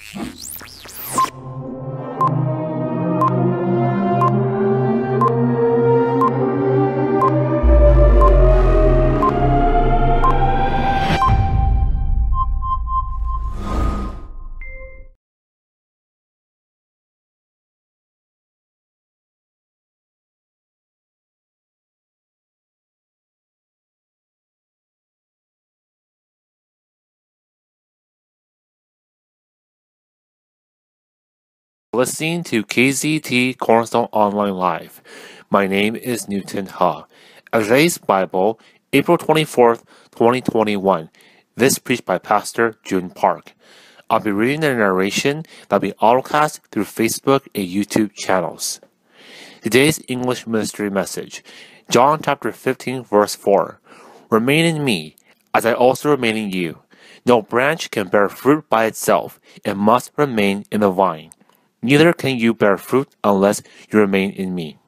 Listening to KZT Cornerstone Online Live. My name is Newton Ha. Today's Bible, April 24th, 2021. This preached by Pastor June Park. I'll be reading the narration that'll be autocast through Facebook and YouTube channels. Today's English ministry message, John chapter 15, verse 4. Remain in me, as I also remain in you. No branch can bear fruit by itself, it must remain in the vine. Neither can you bear fruit unless you remain in me.